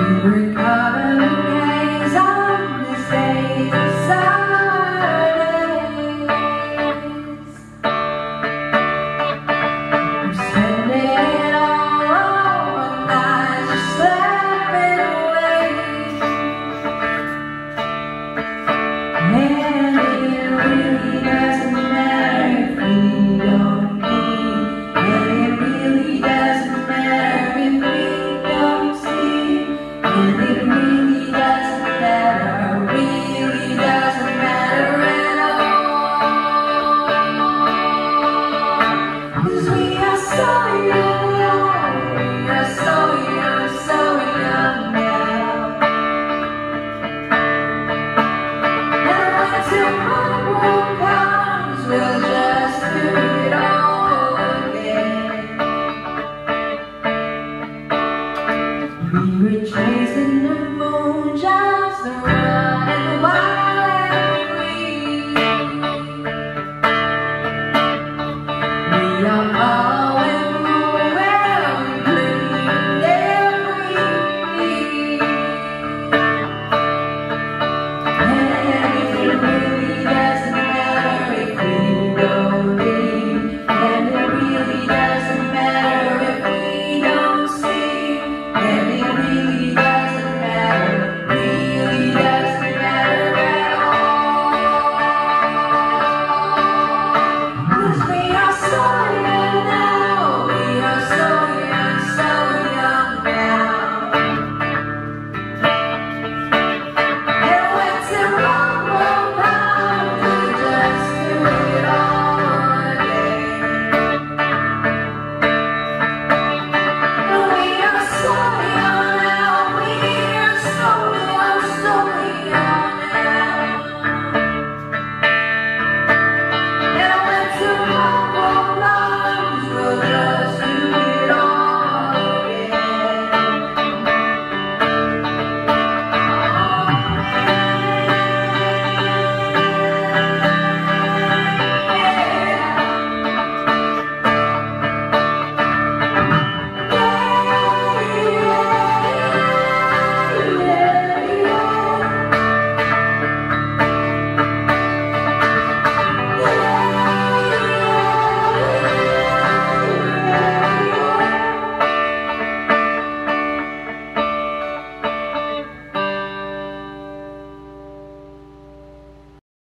were caught in the haze on this day of Saturdays. We're spending it all one night, just slipping away. And it really doesn't matter if we don't meet, and it really doesn't matter if we don't see, and it really doesn't matter at all. 'Cause we are so young, we are so young, so young now. And when tomorrow comes, we'll just do it all again. We were chasing